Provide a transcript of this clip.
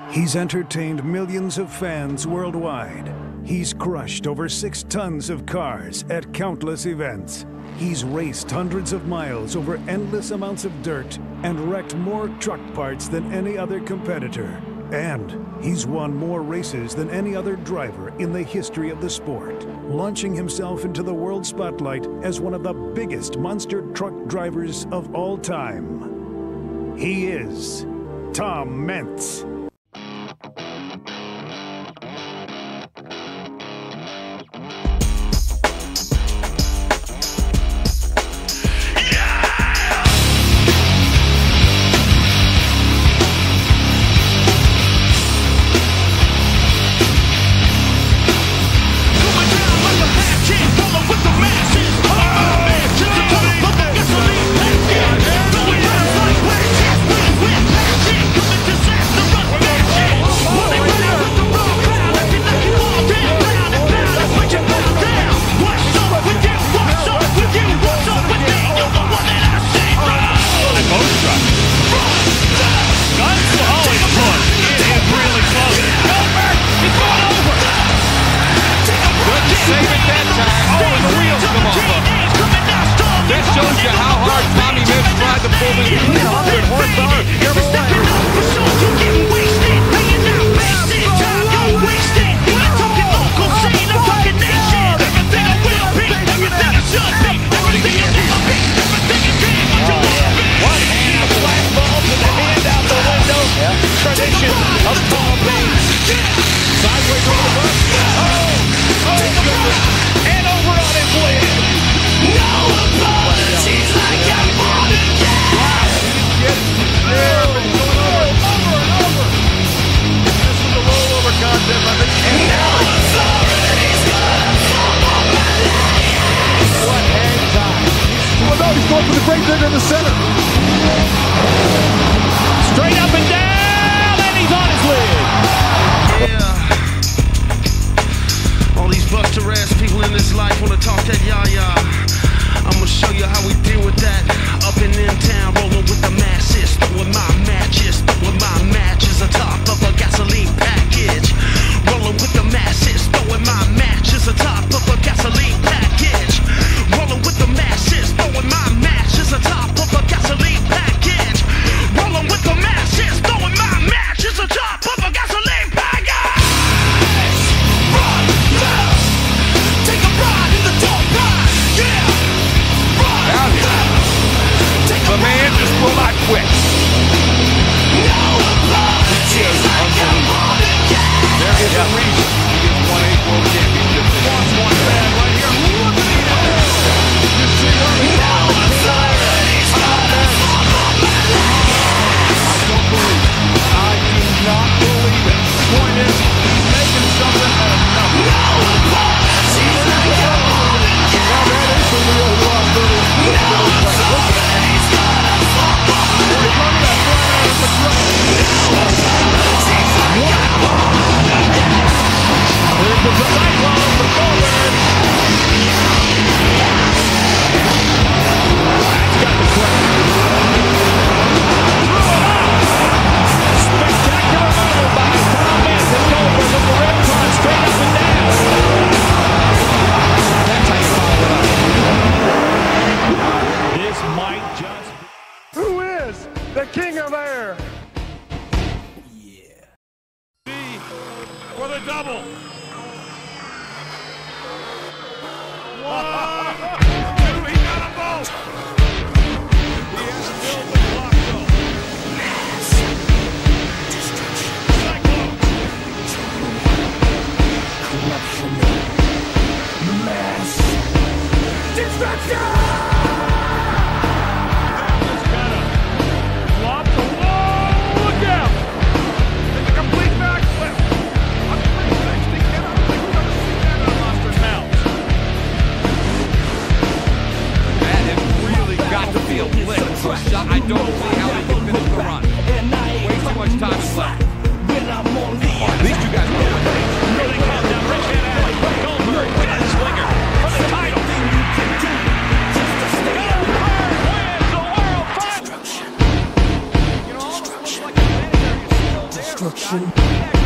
He's entertained millions of fans worldwide. He's crushed over 6 tons of cars at countless events. He's raced hundreds of miles over endless amounts of dirt and wrecked more truck parts than any other competitor. And he's won more races than any other driver in the history of the sport, launching himself into the world spotlight as one of the biggest monster truck drivers of all time. He is Tom Meents. In the center. Straight up and down, and he's on his lid. Yeah. All these buster ass people in this life wanna talk that yah-yah. I'ma show you how we deal with that. Up and in town, rolling with the masses, throwing my matches atop of a gasoline package. Rolling with the masses, throwing my matches atop of a gasoline package. Rolling with the masses, throwing my matches atop of a gasoline package. Rolling with the masses, throwing my matches atop of a gasoline package. Run, left, take a ride in the dark night, yeah. Run, out here. Take the man just will not quit. No apologies, like I'm on again. There is a reason he has won 8 world championships. Wants one man right here. Look at him. You see her. No authorities, I do not believe it. The point is, he's making something out of nothing. no apologies, like I'm on again. Now that is the real love. No authorities, gonna fall on me. No apologies, like I'm on again. There's the cyclone, the forward. That's got the credit. Spectacular move by Tom Meents. It's over with the red car straight up and down. That's how you follow it up. This might just be. Who is the king of air? Yeah. For the double. He got them both. He has filled the block though. Cyclone. Corruption. Mass destruction. Just kinda flopped. Whoa, look out. It's a complete backflip. A 360 action.